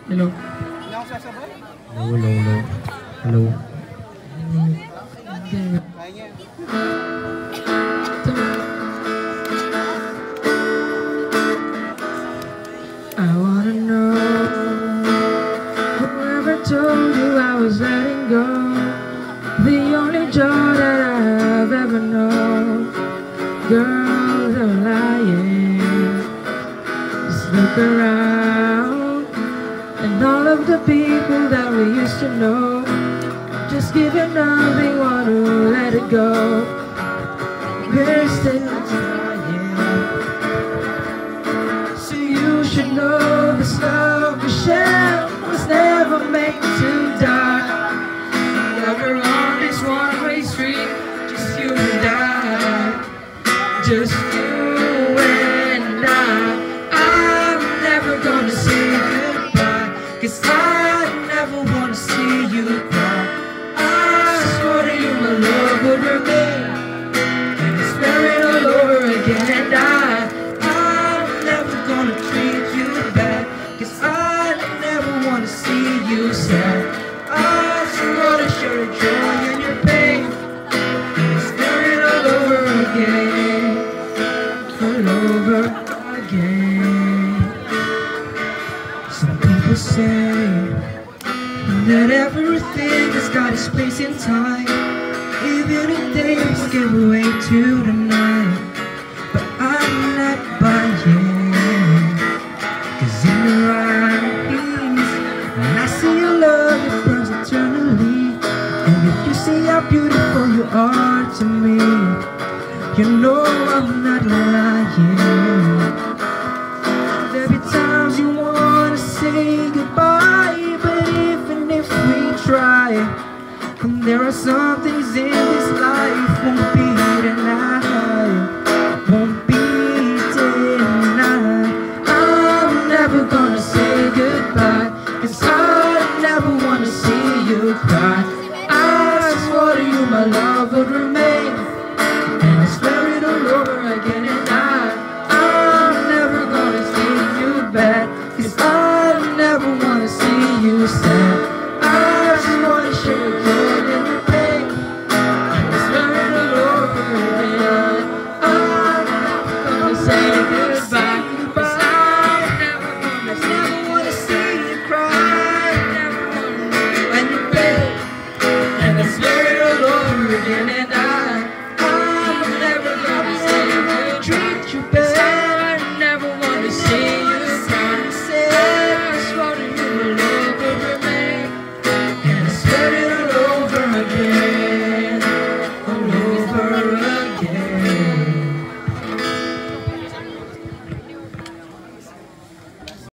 Hello. Hello, hello, hello. I wanna know whoever told you I was letting go. The only joy that I have ever known. Girls are lying. Just look around, and all of the people that we used to know, just giving up, they want to let it go. We're still trying. So you should know this love we share was never meant to die. Never on this one-way street, just you and I, just you and I'm never gonna say goodbye, 'cause I never wanna see you cry. I swore to you my love would remain, and it's buried all over again. And I'm never gonna treat you bad, 'cause I never wanna see you sad. I swore to share your joy and your pain, and it's buried all over again, all over again. Some people say that everything has got its place in time, even if things give way to tonight. But I'm not buying, 'cause in your eyes, when I see your love, it burns eternally. And if you see how beautiful you are to me, you know I'm not lying. There'll be times you wanna say goodbye, but even if we try, and there are some things in this life won't be denied, won't be denied. I'm never gonna say goodbye, 'cause I never wanna see you cry. I swore to you my love would remain, and it's buried all over again. And I'm never gonna see you bad, 'cause I never wanna see you sad. I just wanna share